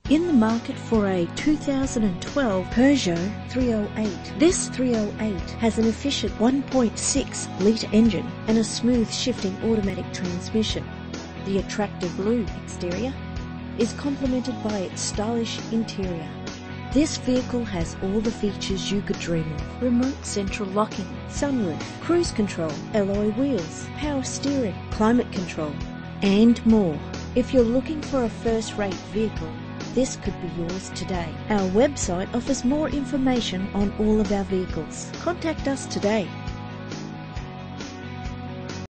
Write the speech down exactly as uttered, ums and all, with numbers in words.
in the market for a two thousand twelve Peugeot three oh eight. This three oh eight has an efficient one point six litre engine and a smooth shifting automatic transmission. The attractive blue exterior is complemented by its stylish interior. This vehicle has all the features you could dream of: remote central locking, sunroof, cruise control, alloy wheels, power steering, climate control, and more. If you're looking for a first-rate vehicle, this could be yours today. Our website offers more information on all of our vehicles. Contact us today.